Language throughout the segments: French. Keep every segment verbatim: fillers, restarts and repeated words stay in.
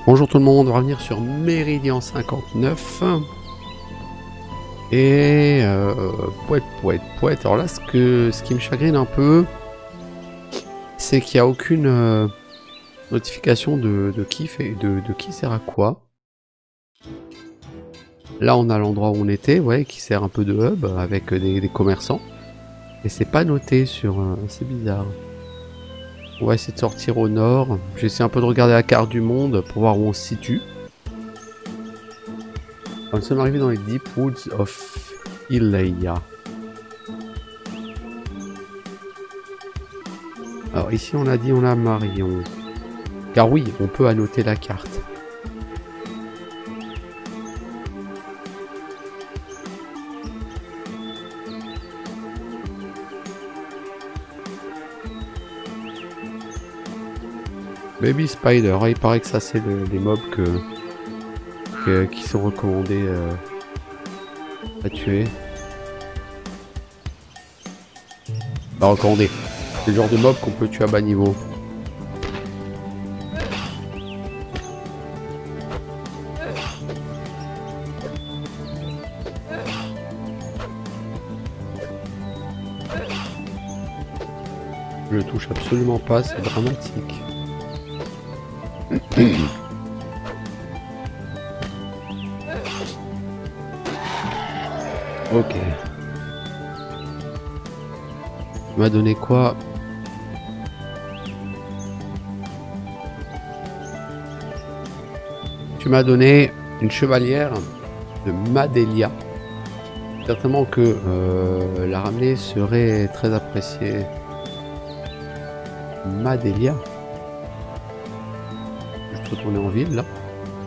Bonjour tout le monde, on va revenir sur Meridian cinquante-neuf. Et euh, pouette, pouette, pouette. Alors là, ce, que, ce qui me chagrine un peu, c'est qu'il n'y a aucune euh, notification de, de, qui fait, de, de qui sert à quoi. Là, on a l'endroit où on était, ouais, qui sert un peu de hub avec des, des commerçants. Et c'est pas noté sur... Euh, c'est bizarre. On va essayer de sortir au nord. J'essaie un peu de regarder la carte du monde pour voir où on se situe. Nous sommes arrivés dans les Deep Woods of Ileia. Alors ici on a dit on a Marion. Car oui, on peut annoter la carte. Baby Spider, il paraît que ça c'est le, les mobs que, que, qui sont recommandés euh, à tuer. Pas recommandé. C'est le genre de mob qu'on peut tuer à bas niveau. Je le touche absolument pas, c'est dramatique. Ok. Tu m'as donné quoi? Tu m'as donné une chevalière de Madelia. Certainement que euh, la ramener serait très appréciée. Madelia. Je vais retourner en ville là.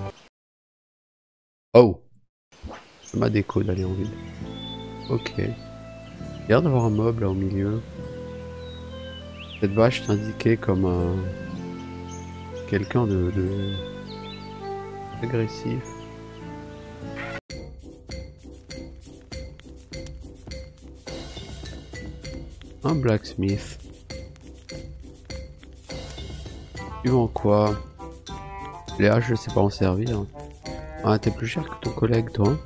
Oh. C'est ma déco d'aller en ville. Ok. Il y a l'air d'avoir un mob là au milieu. Cette vache est indiquée comme un... quelqu'un de, de... agressif. Un blacksmith. Tu vends quoi? Les haches, je sais pas en servir. Ah, t'es plus cher que ton collègue, toi.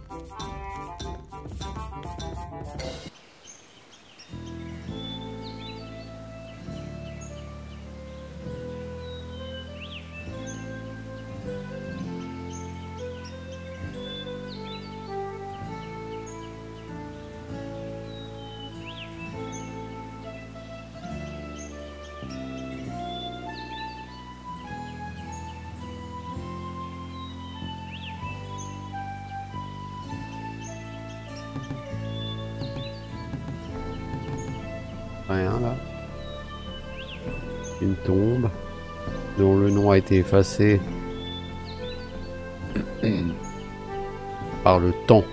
Rien là. Une tombe dont le nom a été effacé par le temps.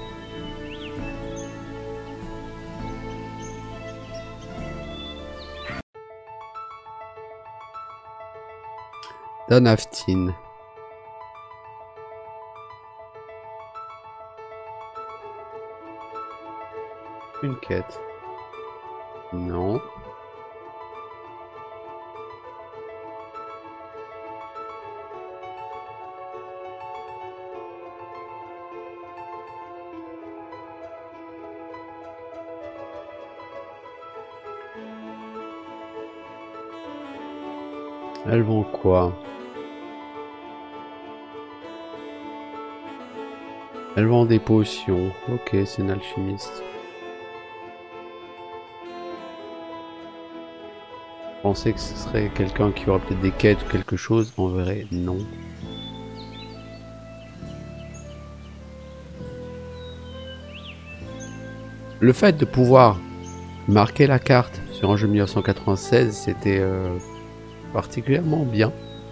Danaftin. Une quête. Non. Elles vont quoi? Elles vendent des potions. Ok, c'est une alchimiste. Je pensais que ce serait quelqu'un qui aurait peut-être des quêtes ou quelque chose. En vrai, non. Le fait de pouvoir marquer la carte sur un jeu mille neuf cent quatre-vingt-seize, c'était euh, particulièrement bien.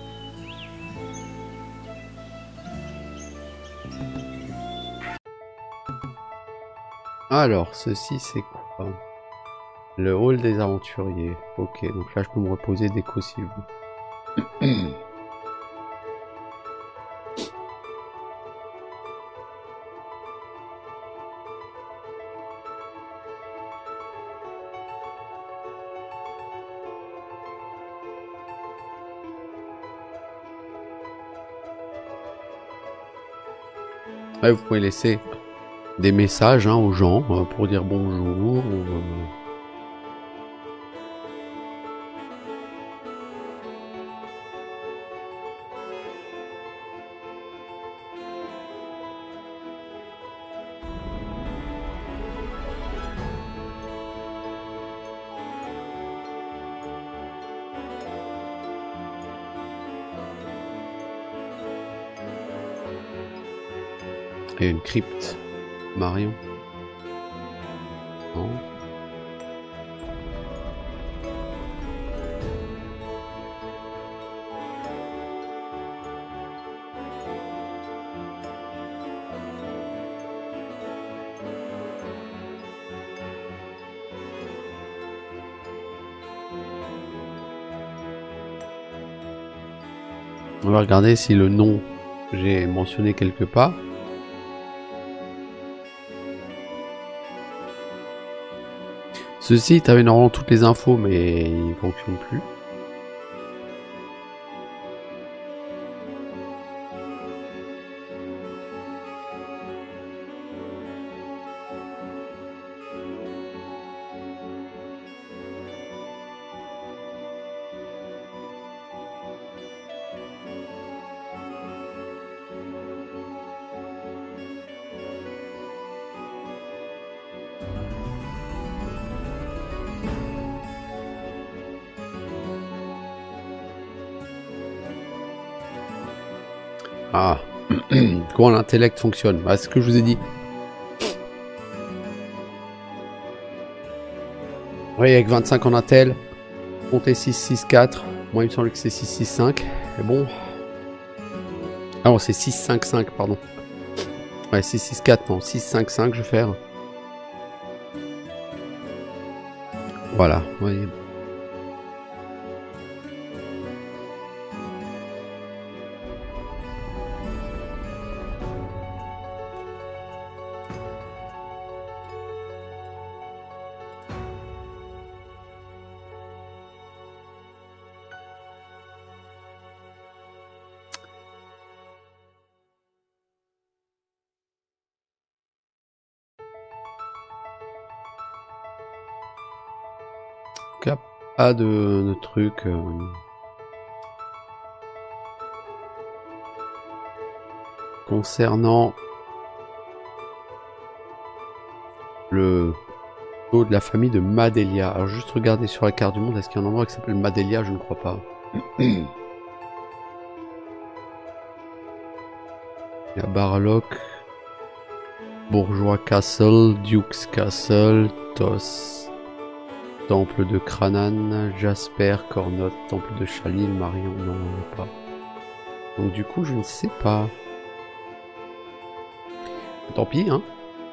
Alors, ceci c'est quoi? Le hall des aventuriers. Ok, donc là je peux me reposer dès que si vous. Ouais, vous pouvez laisser des messages hein, aux gens euh, pour dire bonjour. Ou, euh... Et une crypte. Marion. Non. On va regarder si le nom j'ai mentionné quelque part. Ce site avait normalement toutes les infos mais il ne fonctionne plus. Ah, comment l'intellect fonctionne? Bah, c'est ce que je vous ai dit. Oui, avec vingt-cinq en intel, comptez six six quatre. Moi, il me semble que c'est six six cinq. Mais bon. Ah non, c'est six cinq cinq, pardon. Ouais, six six quatre, non, six cinq cinq, je vais faire. Voilà, vous voyez. Donc, pas de, de trucs. Euh... Concernant le taux de la famille de Madelia. Alors juste regarder sur la carte du monde, est-ce qu'il y a un endroit qui s'appelle Madelia? Je ne crois pas. Il y a Barlock, Bourgeois Castle, Duke's Castle, Tos, Temple de Cranan, Jasper, Cornot, Temple de Chalil, Marion, non, non, pas. Donc du coup, je ne sais pas. Tant pis, hein.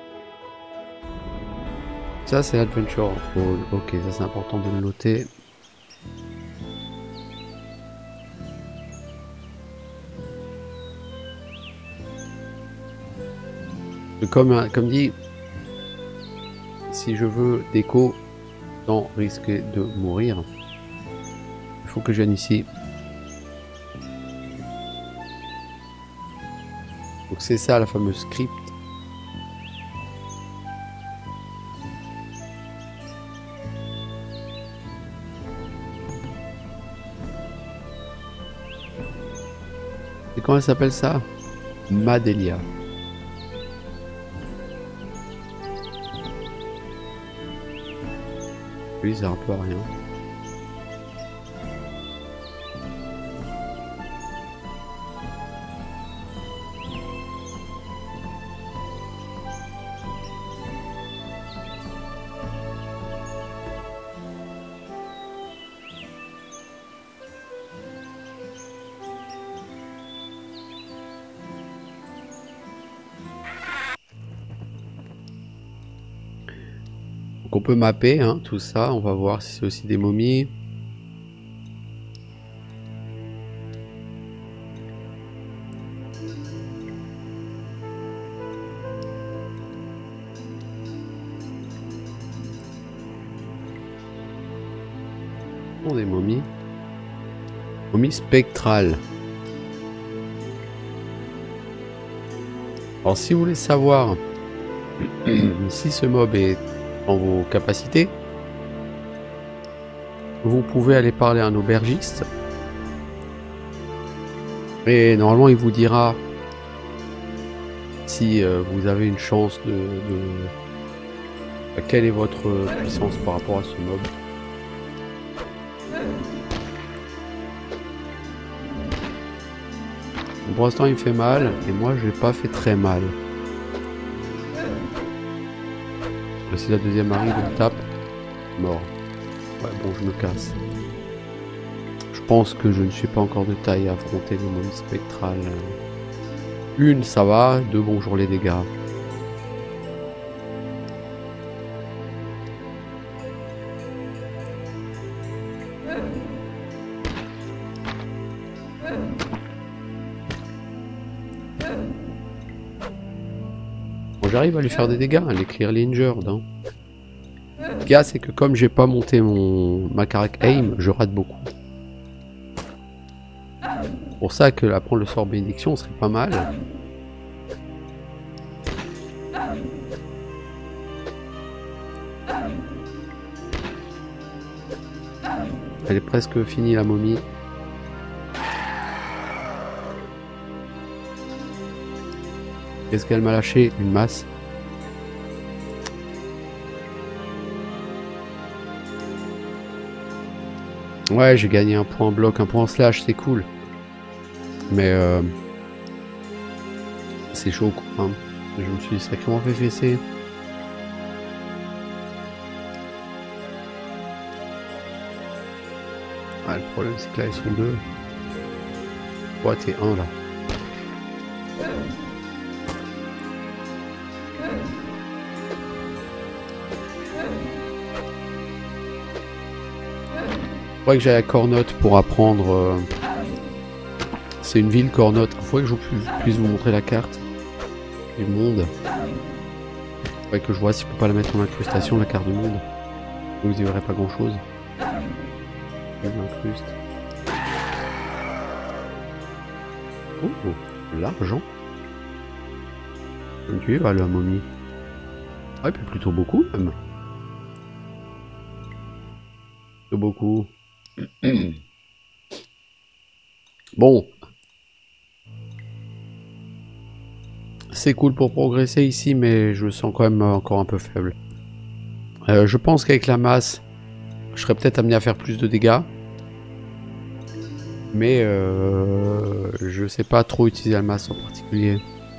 Ça, c'est l'Adventure Hall. Ok, ça c'est important de le noter. Comme, comme dit, si je veux déco sans risquer de mourir, il faut que je vienne ici. Donc c'est ça la fameuse script. Et comment elle s'appelle ça? Madelia. Oui, c'est un peu à rien. Donc on peut mapper hein, tout ça, on va voir si c'est aussi des momies. Oh, des momies. Momies spectrales. Alors si vous voulez savoir si ce mob est en vos capacités, vous pouvez aller parler à un aubergiste. Et normalement il vous dira si euh, vous avez une chance de, de... quelle est votre puissance par rapport à ce mob. Pour l'instant il me fait mal et moi je l'ai pas fait très mal. Si la deuxième arrive, on tape. Mort. Ouais bon, je me casse. Je pense que je ne suis pas encore de taille à affronter les momies spectrales. Une ça va, deux bonjour les dégâts. J'arrive à lui faire des dégâts, à les clearly injured. Hein. Le gars, c'est que comme j'ai pas monté mon ma carac aim, je rate beaucoup. C'est pour ça que apprendre le sort bénédiction serait pas mal. Elle est presque finie la momie. Qu'est-ce qu'elle m'a lâché? Une masse. Ouais, j'ai gagné un point bloc, un point slash, c'est cool. Mais euh, c'est chaud quoi. Hein. Je me suis sacrément fait fesser. Ah, le problème c'est que là ils sont deux. Ouais, t'es un là. Il faudrait que j'aille à Cornotte pour apprendre. Euh... C'est une ville Cornotte. Il faudrait que je puisse vous montrer la carte du monde. Il faudrait que je vois si je peux pas la mettre en incrustation, la carte du monde. Vous y verrez pas grand chose. Je m'incruste. Oh, l'argent. Tu es là, la momie. Ah, et puis plutôt beaucoup même. Plutôt beaucoup. Bon. C'est cool pour progresser ici, mais je me sens quand même encore un peu faible. Euh, je pense qu'avec la masse, je serais peut-être amené à faire plus de dégâts. Mais euh, je sais pas trop utiliser la masse en particulier.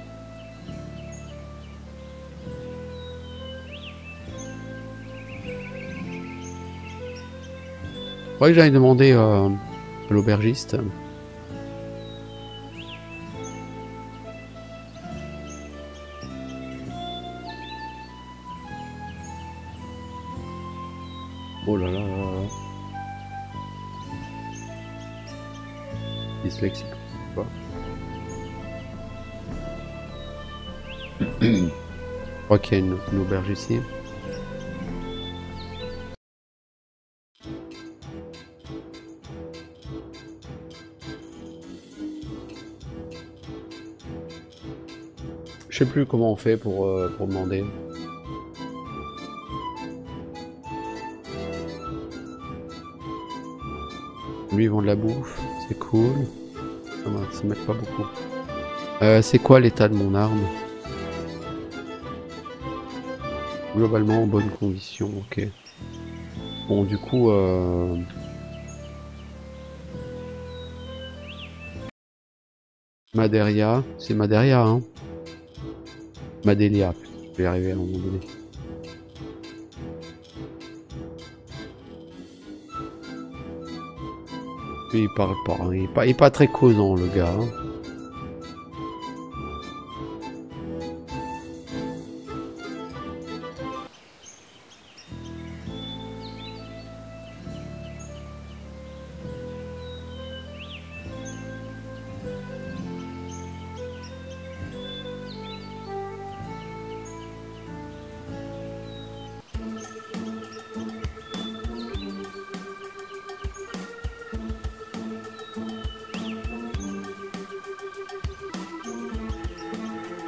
Faudrait que j'aille demander euh, à l'aubergiste. Oh là là là là. Dyslexique. Quoi. Je crois qu'il y a une, une auberge ici. Je sais plus comment on fait pour, euh, pour demander. Lui ils vendent de la bouffe, c'est cool. Ça va, ça m'aide pas beaucoup. Euh, c'est quoi l'état de mon arme? Globalement en bonne condition, ok. Bon du coup euh... Maderia, c'est Maderia hein. Madelia, je vais y arriver à un moment donné. Lui il parle pas, hein. il, est pas il est pas très causant le gars. Hein.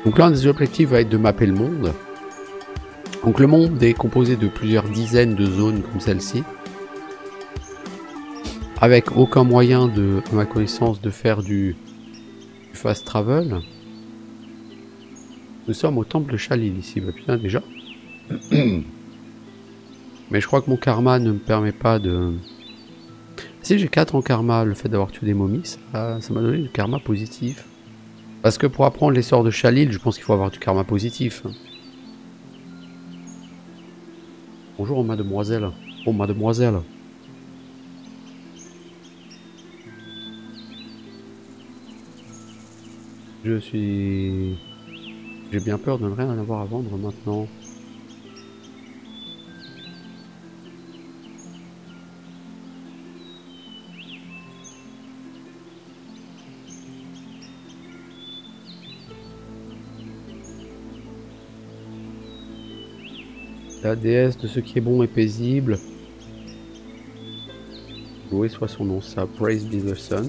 Donc l'un des objectifs va être de mapper le monde. Donc le monde est composé de plusieurs dizaines de zones comme celle-ci, avec aucun moyen de, à ma connaissance, de faire du, du fast travel. Nous sommes au temple de Chalil ici, bah putain déjà. Mais je crois que mon karma ne me permet pas de... Si j'ai quatre en karma, le fait d'avoir tué des momies, ça m'a donné du karma positif. Parce que pour apprendre les sorts de Chalil, je pense qu'il faut avoir du karma positif. Bonjour mademoiselle. Oh mademoiselle. Je suis... J'ai bien peur de ne rien avoir à vendre maintenant. La déesse de ce qui est bon et paisible. Loué soit son nom, ça. Praise be the sun.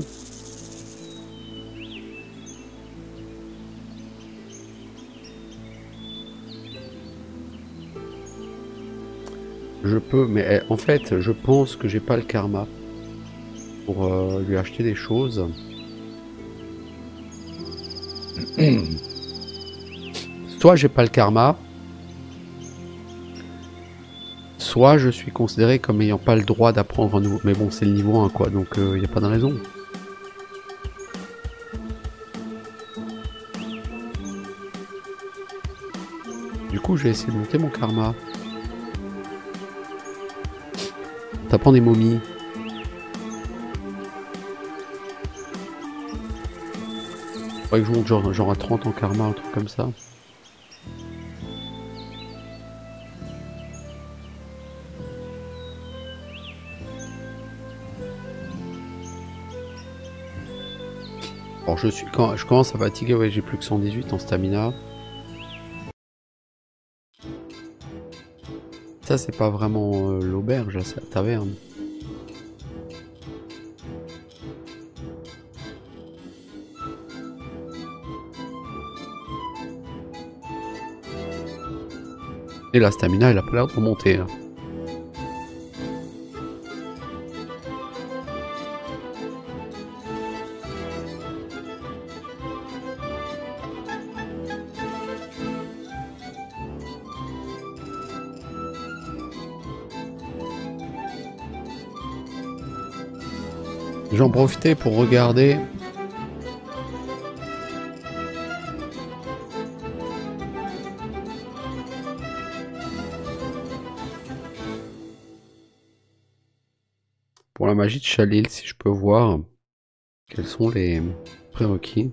Je peux, mais en fait, je pense que j'ai pas le karma pour euh, lui acheter des choses. Soit j'ai pas le karma, soit je suis considéré comme ayant pas le droit d'apprendre un nouveau... Mais bon, c'est le niveau un quoi, donc il euh, n'y a pas de raison. Du coup, je vais essayer de monter mon karma. T'apprends des momies. Faudrait que je monte genre, genre à trente en karma, un truc comme ça. Alors je suis quand je commence à fatiguer, ouais, j'ai plus que cent dix-huit en stamina. Ça c'est pas vraiment euh, l'auberge, c'est la taverne. Et la stamina elle a pas l'air de remonter. Hein. J'en profitais pour regarder. Pour la magie de Chalil, si je peux voir quels sont les prérequis.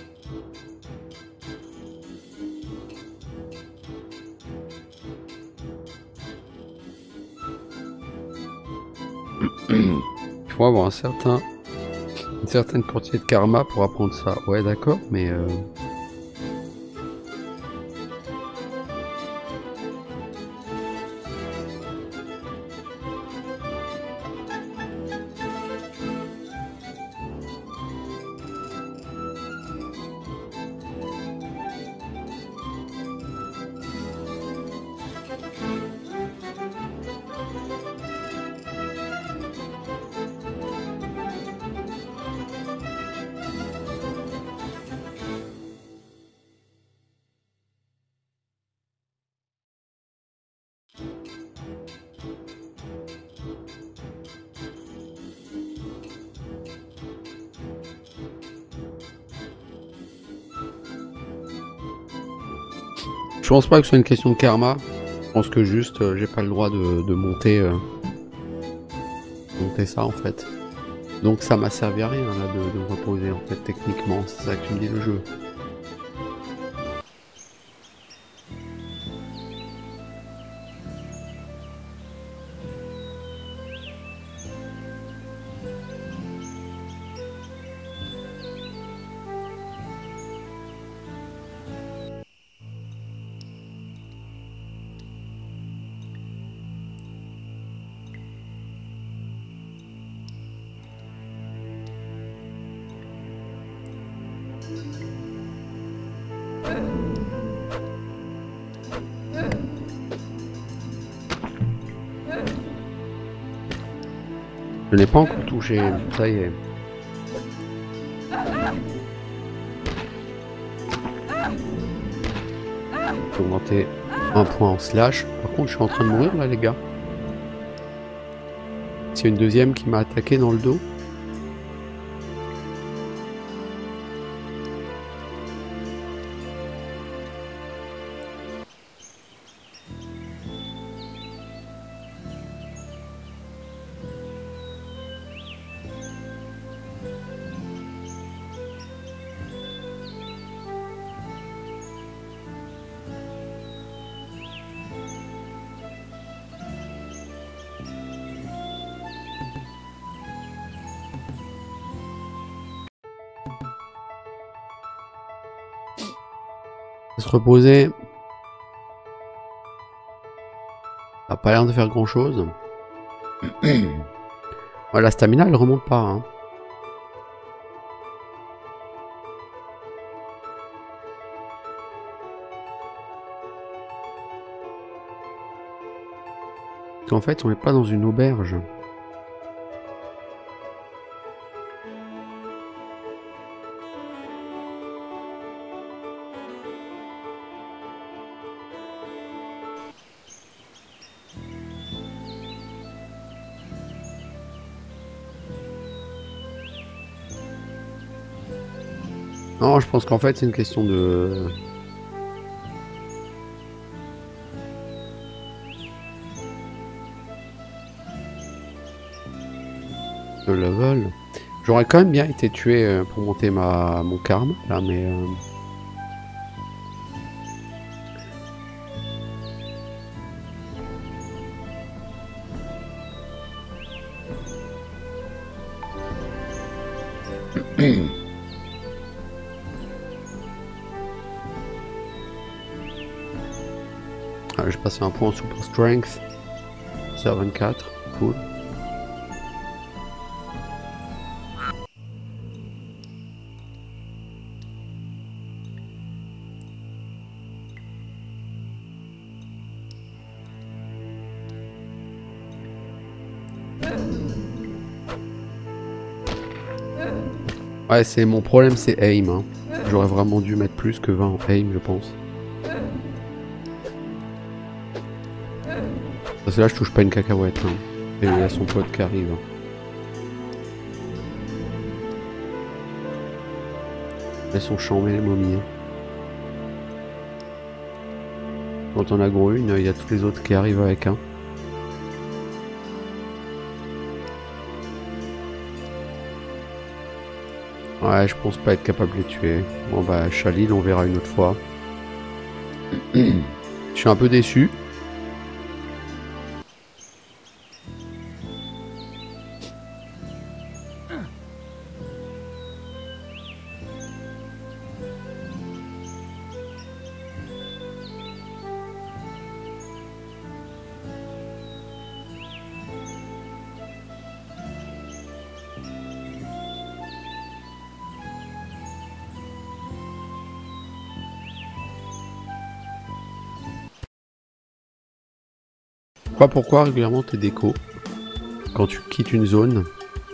Il faut avoir un certain, une certaine quantité de karma pour apprendre ça. Ouais, d'accord, mais euh... je pense pas que ce soit une question de karma. Je pense que juste euh, j'ai pas le droit de, de monter, euh, monter ça en fait. Donc ça m'a servi à rien là de, de me reposer en fait techniquement, c'est ça que tu me dis le jeu. Je n'ai pas encore touché, ça y est. Je vais augmenter un point en slash. Par contre, je suis en train de mourir là, les gars. C'est une deuxième qui m'a attaqué dans le dos. Se reposer. Ça a pas l'air de faire grand chose. Ouais, la stamina elle remonte pas. Hein. En fait, on n'est pas dans une auberge. Non, je pense qu'en fait, c'est une question de... de level. J'aurais quand même bien été tué pour monter ma mon karma, là, mais... Euh... ah, j'ai passé un point en super strength. C'est à vingt-quatre, cool. Ouais, c'est mon problème, c'est aim. Hein. J'aurais vraiment dû mettre plus que vingt en aim, je pense. Parce que là, je touche pas une cacahuète. Hein. Et il y a son pote qui arrive. Hein. Elles sont chambées, les momies. Hein. Quand on a gros une, il y a tous les autres qui arrivent avec un. Ouais, je pense pas être capable de les tuer. Bon bah, Chalil, on verra une autre fois. Je suis un peu déçu. Je sais pas pourquoi régulièrement t'es déco quand tu quittes une zone.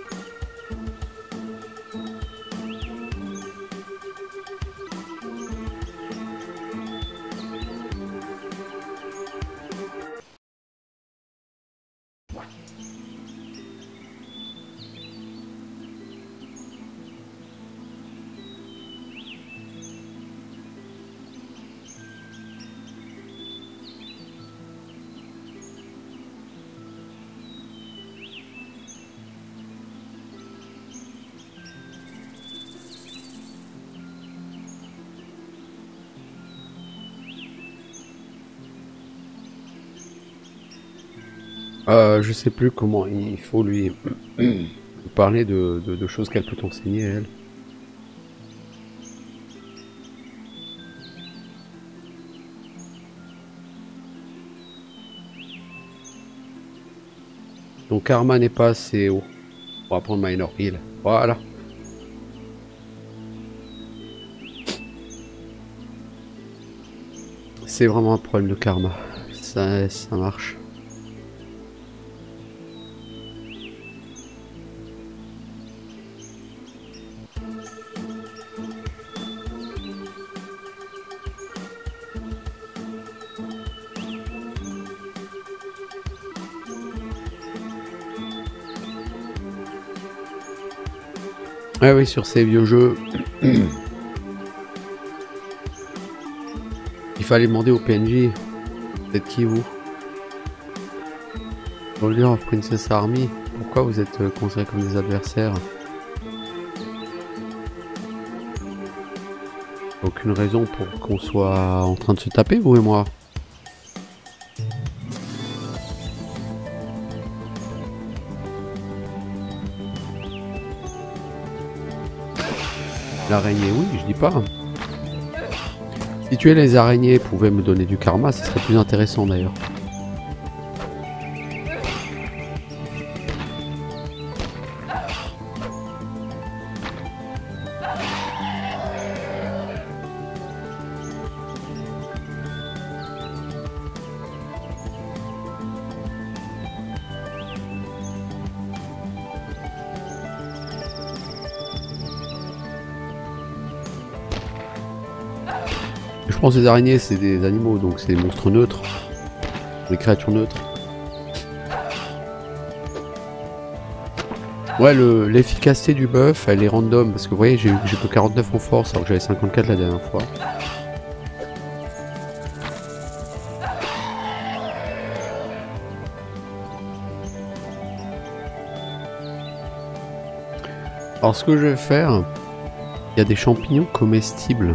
Euh, je sais plus comment il faut lui parler de, de, de choses qu'elle peut t'enseigner, elle. Ton karma n'est pas assez haut. On va prendre Minor Heal. Voilà. C'est vraiment un problème de karma. Ça, ça marche. Ouais, oui, sur ces vieux jeux, il fallait demander au P N J. Vous êtes qui, vous? Soldier of Princess Army. Pourquoi vous êtes considérés comme des adversaires? Aucune raison pour qu'on soit en train de se taper, vous et moi. L'araignée, oui, je dis pas. Si tuer les araignées pouvait me donner du karma, ce serait plus intéressant d'ailleurs. Je pense que les araignées c'est des animaux, donc c'est des monstres neutres, des créatures neutres. Ouais, le l'efficacité du buff elle est random parce que vous voyez j'ai que quarante-neuf en force alors que j'avais cinquante-quatre la dernière fois. Alors ce que je vais faire, il y a des champignons comestibles.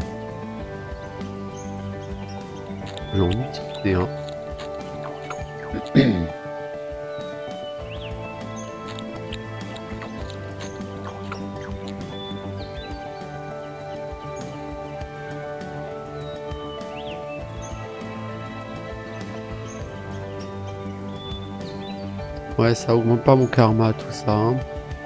J'en utilise un. Ouais, ça augmente pas mon karma tout ça. Hein.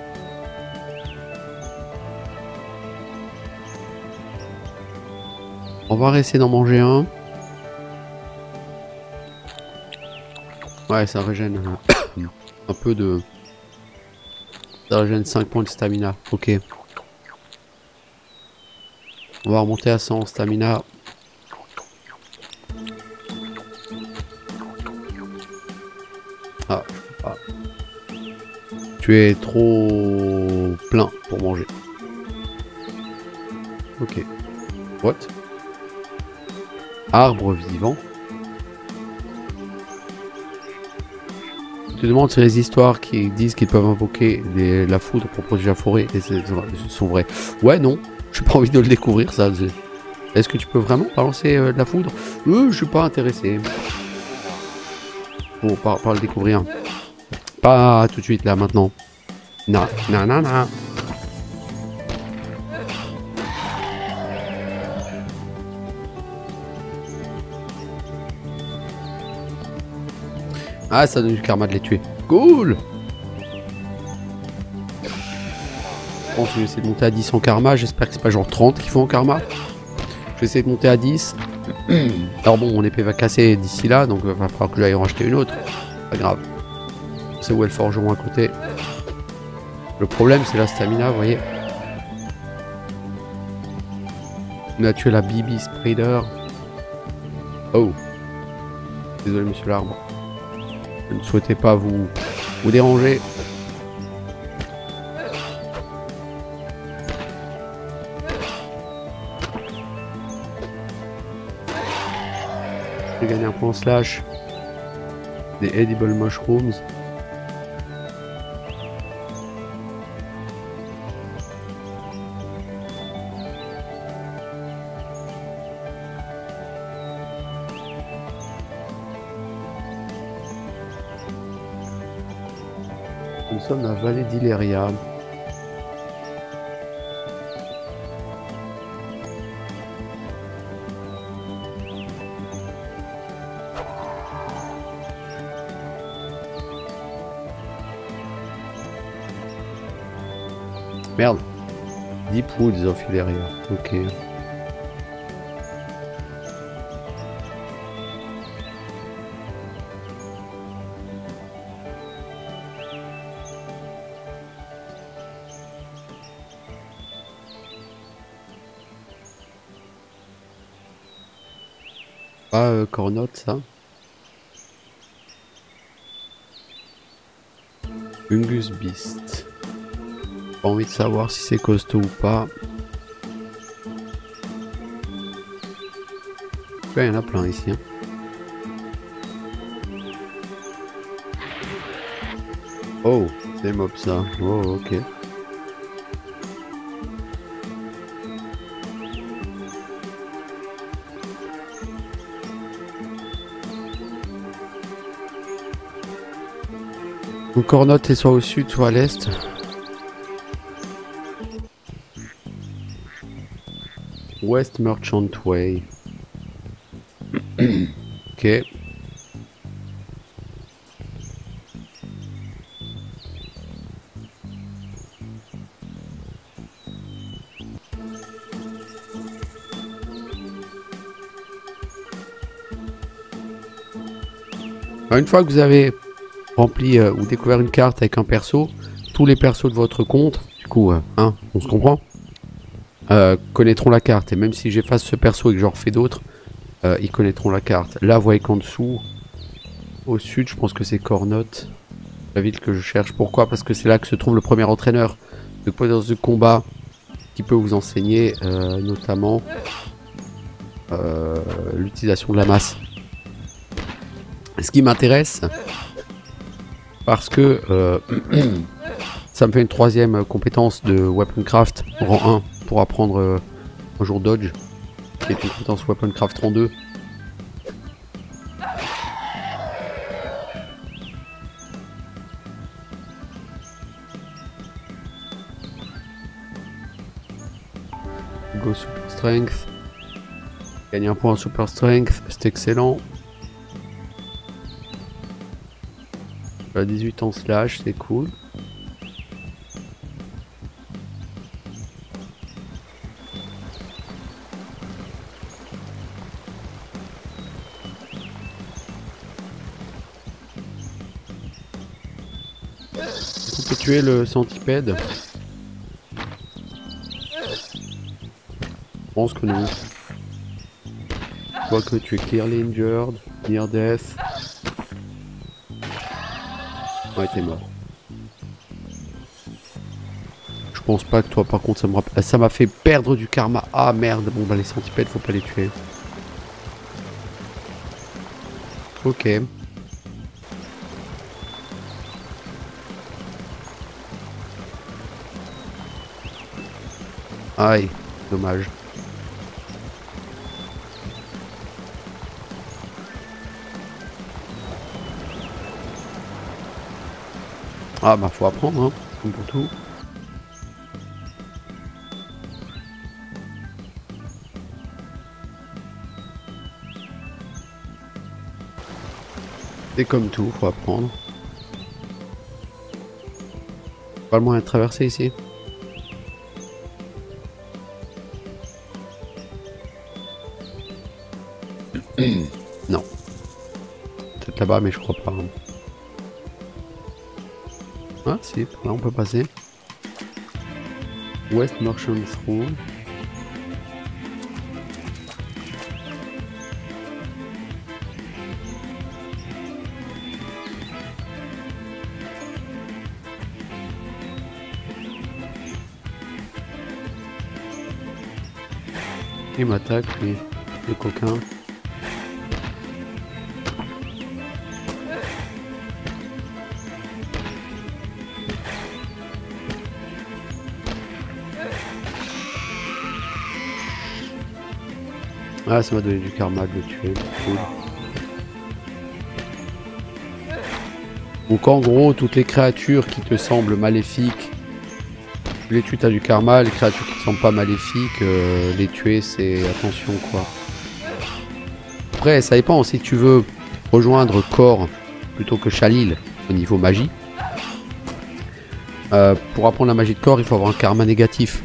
On va essayer d'en manger un. Ouais, ça régène un peu de... Ça régène cinq points de stamina. Ok. On va remonter à cent en stamina. Ah, ah. Tu es trop plein pour manger. Ok. What? Arbre vivant. Je te demande si les histoires qui disent qu'ils peuvent invoquer des, la foudre pour protéger la forêt sont vraies. Ouais, non. J'ai pas envie de le découvrir, ça. Est-ce que tu peux vraiment balancer euh, de la foudre? Euh, je suis pas intéressé. Bon, par, par le découvrir. Pas tout de suite, là, maintenant. Non, non, non, non. Ah, ça donne du karma de les tuer. Cool. Je pense que je vais essayer de monter à dix en karma. J'espère que c'est pas genre trente qu'il faut en karma. Je vais essayer de monter à dix. Alors bon, mon épée va casser d'ici là, donc il va falloir que j'aille en racheter une autre. Pas grave. C'est où elle forgeron à côté. Le problème, c'est la stamina, vous voyez. On a tué la B B Spider. Oh. Désolé, monsieur l'arbre. Je ne souhaitais pas vous, vous déranger. J'ai gagné un point slash. Des edible mushrooms. Nous sommes dans la vallée d'Ileria. Merde. Deep Woods of Ileria. Ok. Ah, euh, Cornote, ça. Ungus Beast. Pas envie de savoir si c'est costaud ou pas. Il y en a plein ici. Hein. Oh, c'est des mobs ça. Oh, ok. Donc Cornotte est soit au sud, soit à l'est. West Merchant Way. Ok. Alors, une fois que vous avez rempli euh, ou découvert une carte avec un perso, tous les persos de votre compte, du coup, euh, hein, on se comprend, euh, connaîtront la carte. Et même si j'efface ce perso et que j'en refais d'autres, euh, ils connaîtront la carte. Là, vous voyez qu'en dessous, au sud, je pense que c'est Cornotte, la ville que je cherche. Pourquoi? Parce que c'est là que se trouve le premier entraîneur de potence de combat qui peut vous enseigner euh, notamment euh, l'utilisation de la masse. Ce qui m'intéresse, parce que euh, ça me fait une troisième compétence de Weaponcraft rang un pour apprendre euh, un jour Dodge, qui est une compétence Weaponcraft rang deux. Go Super Strength. Gagner un point en Super Strength, c'est excellent. À dix-huit ans slash, c'est cool. On peut tuer le centipède. Je pense que non. Quoique tu es clearly injured, near death. Ouais, t'es mort. Je pense pas que toi, par contre, ça me rappelle. Ça m'a fait perdre du karma. Ah merde, bon bah les centipèdes, faut pas les tuer. Ok. Aïe, dommage. Ah bah faut apprendre, hein, comme pour tout. C'est comme tout, faut apprendre. Pas le moyen de traverser ici. Non. Peut-être là-bas, mais je crois pas. Ah si, là on peut passer. West Merchant Through. Il m'attaque, lui, le coquin. Ah, ça m'a donné du karma de le tuer. Cool. Donc en gros, toutes les créatures qui te semblent maléfiques, tu les tues, t'as du karma. Les créatures qui ne semblent pas maléfiques, euh, les tuer, c'est attention quoi. Après, ça dépend. Si tu veux rejoindre Kor plutôt que Chalil au niveau magie, euh, pour apprendre la magie de Kor, il faut avoir un karma négatif.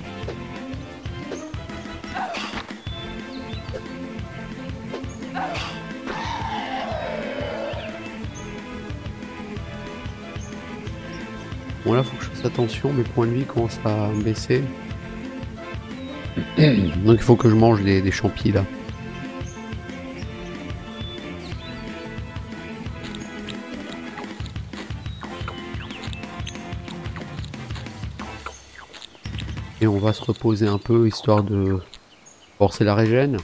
Bon là faut que je fasse attention, mes points de vie commencent à baisser. Donc il faut que je mange des, des champis là. Et on va se reposer un peu, histoire de forcer la régène.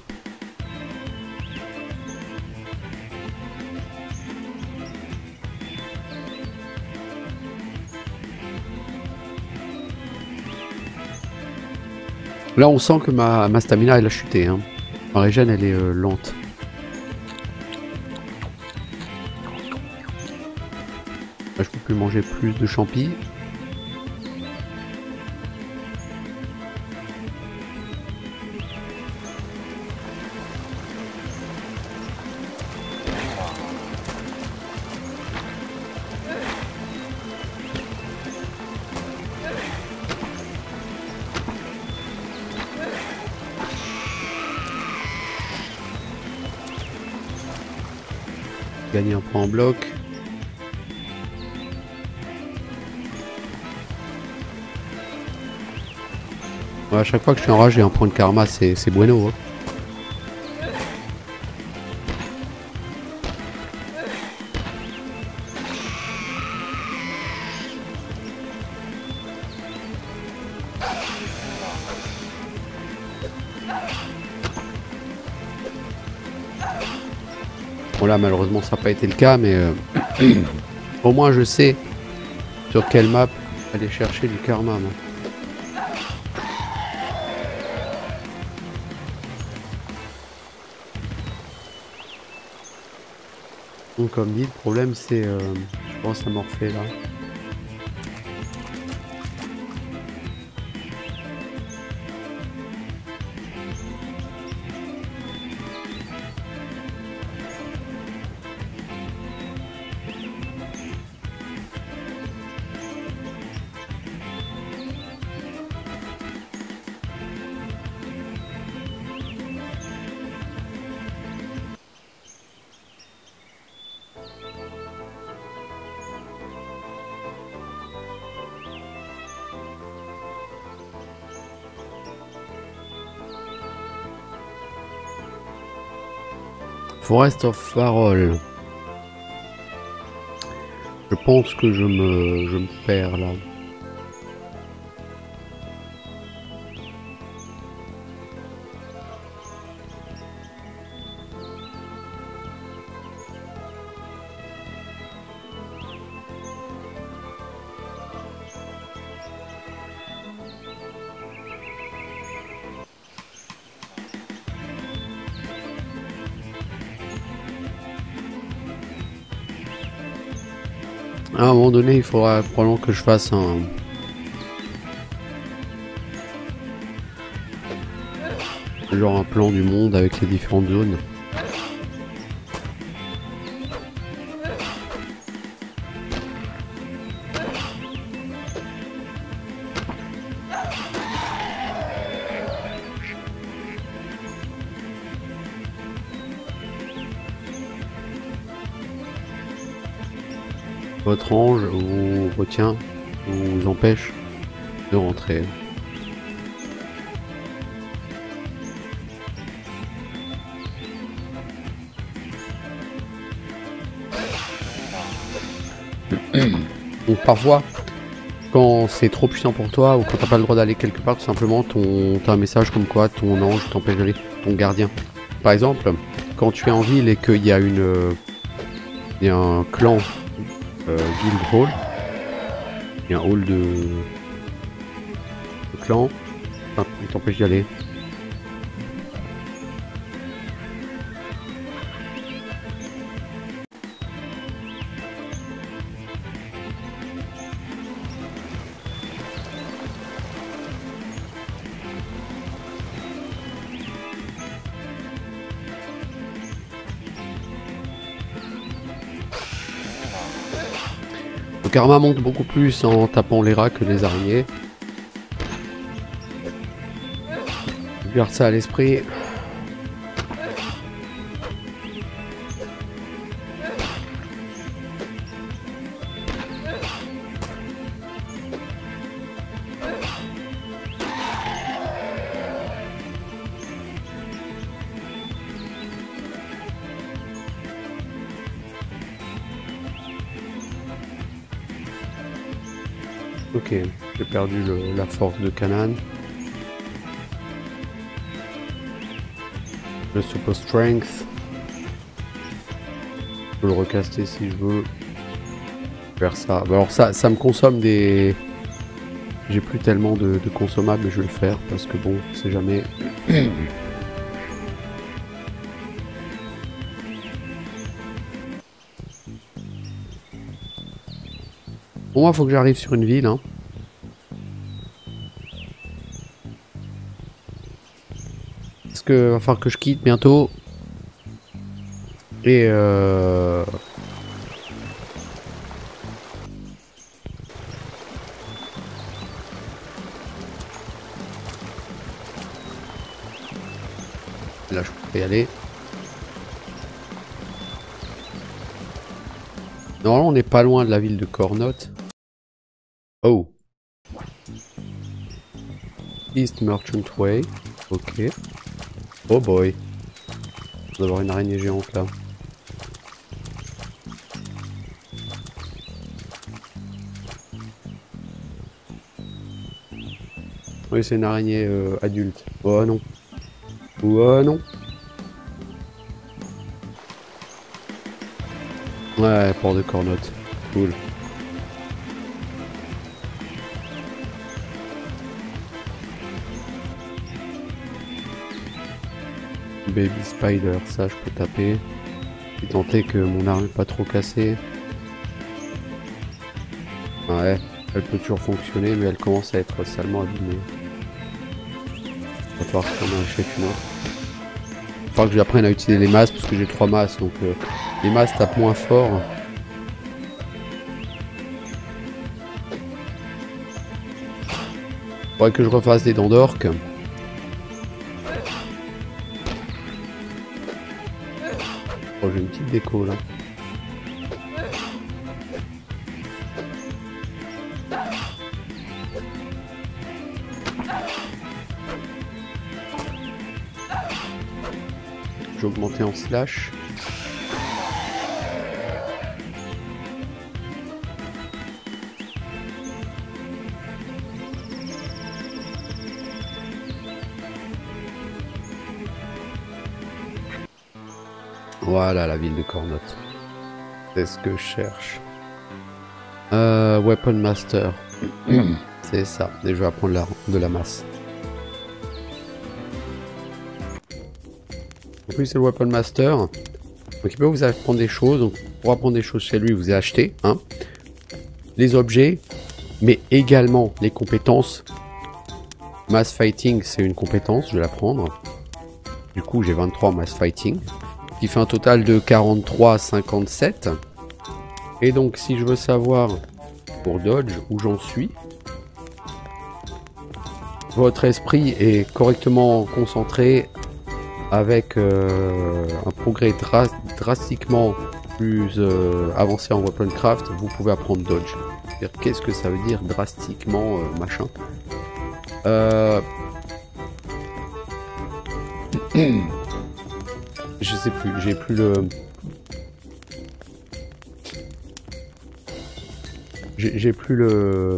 Là on sent que ma, ma stamina elle a chuté, hein. Ma régène elle est euh, lente. Là, je peux plus manger plus de champis. Gagner un point en bloc. Ouais, à chaque fois que je suis en rage, j'ai un point de karma, c'est bueno. Hein. Bon là malheureusement ça n'a pas été le cas, mais euh, au moins je sais sur quelle map aller chercher du karma. Moi. Donc comme dit, le problème c'est, euh, je pense à Morphée là. Forest of Farol. Je pense que je me, je me perds là. À un moment donné, il faudra probablement que je fasse un... genre un plan du monde avec les différentes zones. Votre ange vous retient, vous empêche de rentrer. Donc parfois, quand c'est trop puissant pour toi ou quand t'as pas le droit d'aller quelque part, tout simplement, ton t'as un message comme quoi ton ange t'empêche d'aller, ton gardien. Par exemple, quand tu es en ville et qu'il y a une, il y a un clan. Euh, guild hall, il y a un hall de, de clan, enfin, il t'empêche d'y aller. Le karma monte beaucoup plus en tapant les rats que les araignées. Je garde ça à l'esprit. Ok, j'ai perdu le, la force de Canaan. Le super strength. Je peux le recaster si je veux. Faire ça. Bah alors ça, ça me consomme des... J'ai plus tellement de, de consommables, mais je vais le faire parce que bon, on sait jamais. Bon, moi, faut que j'arrive sur une ville, hein. Parce que va falloir que je quitte bientôt. Et euh... là, je peux y aller. Normalement, on n'est pas loin de la ville de Cornotte. Oh. East Merchant Way. Ok. Oh boy. On doit avoir une araignée géante là. Oui, c'est une araignée euh, adulte. Oh non. Oh non. Ouais, port de Cornotte. Cool. Baby Spider, ça je peux taper. Et tenter que mon arme n'est pas trop cassée. Ouais, elle peut toujours fonctionner, mais elle commence à être salement abîmée. Va falloir que j'en achète une autre. Il va falloir que j'apprenne à utiliser les masses parce que j'ai trois masses, donc euh, les masses tapent moins fort. Faudrait que je refasse des dents d'orque. Oh, j'ai une petite déco là. Je vais augmenter en slash. Voilà la ville de Cornotte. C'est ce que je cherche. Euh, Weapon Master. C'est ça. Et je vais apprendre la, de la masse. En plus c'est le Weapon Master. Donc il peut vous apprendre des choses. Donc pour apprendre des choses chez lui, vous avez acheté hein, les objets, mais également les compétences. Mass Fighting, c'est une compétence, je vais la prendre. Du coup j'ai vingt-trois Mass Fighting. Qui fait un total de quarante-trois cinquante-sept. Et donc si je veux savoir pour dodge où j'en suis, votre esprit est correctement concentré avec euh, un progrès dra drastiquement plus euh, avancé en weaponcraft, vous pouvez apprendre dodge. Qu'est-ce que ça veut dire drastiquement euh, machin euh... Je sais plus, j'ai plus le... J'ai plus le...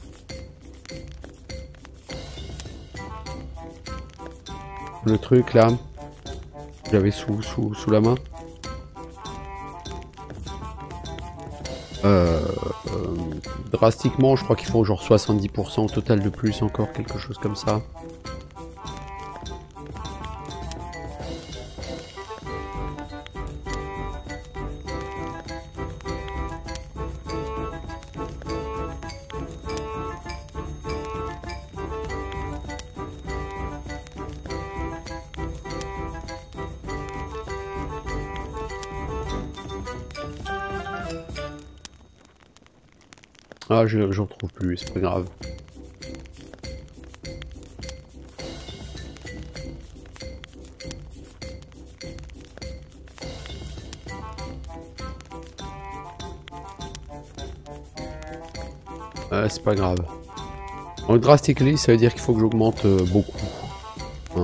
Le truc là. J'avais sous, sous, sous la main. Euh, euh, drastiquement, je crois qu'il faut genre soixante-dix pour cent au total de plus encore, quelque chose comme ça. Ah, je j'en trouve plus, c'est pas grave. Euh, c'est pas grave. Donc drastically, ça veut dire qu'il faut que j'augmente euh, beaucoup. Hein.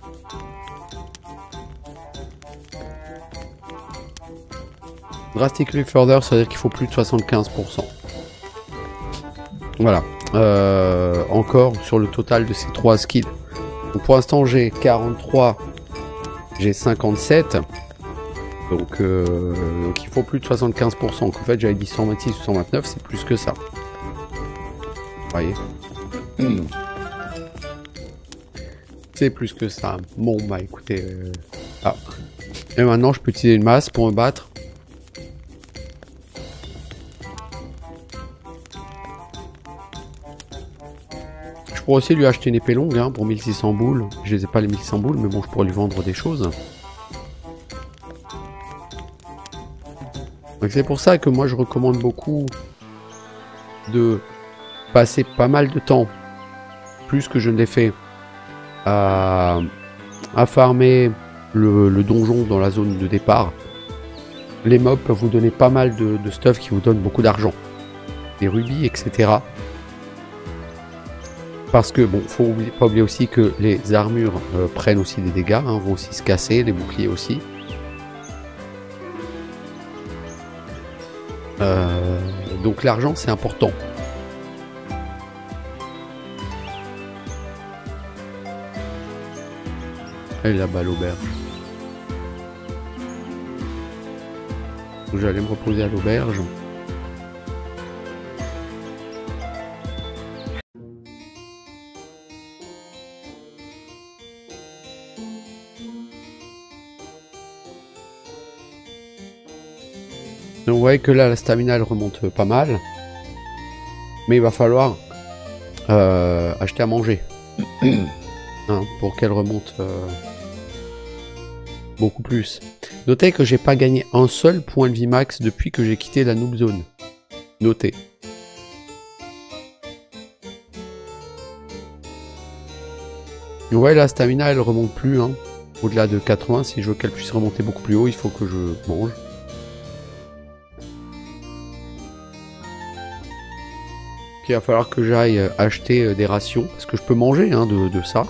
Drastically further, ça veut dire qu'il faut plus de soixante-quinze pour cent. Voilà. Euh, encore sur le total de ces trois skills. Donc pour l'instant j'ai quarante-trois j'ai cinquante-sept. Donc, euh, donc il faut plus de soixante-quinze pour cent. Donc en fait j'avais dit cent vingt-six ou cent vingt-neuf, c'est plus que ça. Vous voyez. Mmh. C'est plus que ça. Bon bah écoutez. Euh... Ah. Et maintenant je peux utiliser une masse pour me battre. Je pourrais aussi lui acheter une épée longue hein, pour mille six cents boules. Je les ai pas les mille six cents boules, mais bon je pourrais lui vendre des choses. Donc c'est pour ça que moi je recommande beaucoup de passer pas mal de temps, plus que je ne l'ai fait, à, à farmer le, le donjon dans la zone de départ. Les mobs peuvent vous donner pas mal de, de stuff qui vous donne beaucoup d'argent. Des rubis, et cetera. Parce que, bon, faut oublier, pas oublier aussi que les armures euh, prennent aussi des dégâts, hein, vont aussi se casser, les boucliers aussi. Euh, donc l'argent c'est important. Et là-bas l'auberge. J'allais me reposer à l'auberge. Donc vous voyez que là la stamina elle remonte pas mal. Mais il va falloir euh, acheter à manger. Hein, pour qu'elle remonte euh, beaucoup plus. Notez que j'ai pas gagné un seul point de vie max depuis que j'ai quitté la noob zone. Notez. Vous voyez la stamina elle remonte plus. Hein. Au-delà de quatre-vingts, si je veux qu'elle puisse remonter beaucoup plus haut, il faut que je mange. Il va falloir que j'aille acheter des rations, parce que je peux manger hein, de, de ça.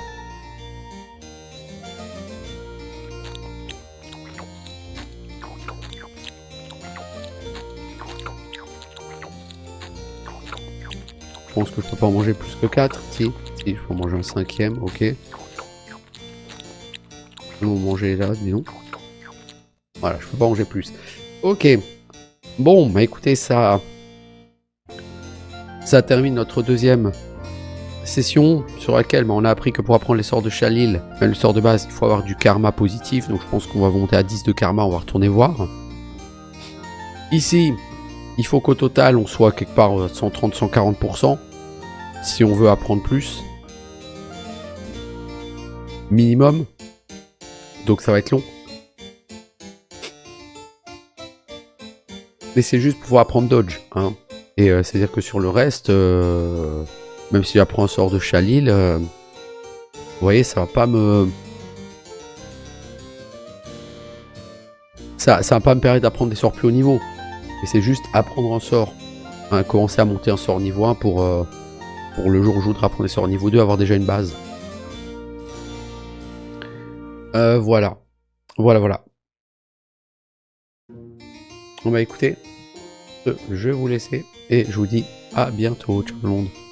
Je pense que je peux pas en manger plus que quatre. Si, si, je peux en manger un cinquième, ok. Je vais en manger là, dis donc. Voilà, je peux pas manger plus. Ok. Bon, bah écoutez, ça... Ça termine notre deuxième session sur laquelle bah, on a appris que pour apprendre les sorts de Chalil, même le sort de base, il faut avoir du karma positif. Donc je pense qu'on va monter à dix de karma, on va retourner voir. Ici, il faut qu'au total on soit quelque part à cent trente à cent quarante pour cent si on veut apprendre plus. Minimum. Donc ça va être long. Mais c'est juste pour pouvoir apprendre dodge. Hein. Et euh, c'est-à-dire que sur le reste, euh, même si j'apprends un sort de Chalil, euh, vous voyez, ça va pas me... Ça, ça va pas me permettre d'apprendre des sorts plus haut niveau. Et c'est juste apprendre un sort. Hein, commencer à monter un sort niveau un pour, euh, pour le jour où je voudrais apprendre des sorts niveau deux, avoir déjà une base. Euh, voilà. Voilà, voilà. On va écouter. Je vais vous laisser. Et je vous dis à bientôt. Ciao tout le monde.